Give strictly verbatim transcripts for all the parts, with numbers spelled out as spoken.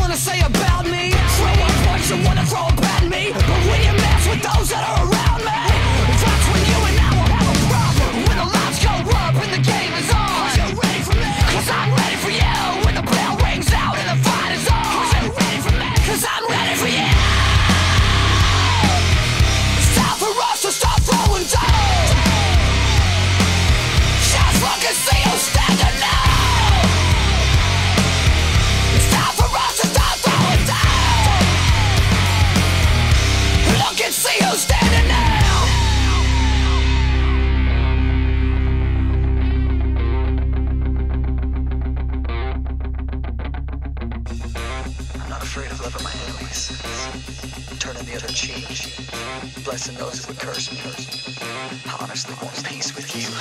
wanna say about me? Throw up points you wanna throw up at me, but when you mess with those that are around me, that's when you and I will have a problem. When the lights go up and the game is on, are you ready for me? Cause I'm ready for you. When the bell rings out and the fight is on, are you ready for me? Cause I'm ready for you. It's time for us to start throwing down. Just look and see who's standing now. It's time for us to start throwing down. Look and see who's standing now. I'm not afraid of loving my enemies, turning the other cheek, blessing those who would curse me. I honestly want peace with you.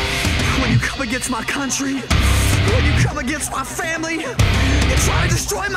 When you come against my country, when you come against my family, you try to destroy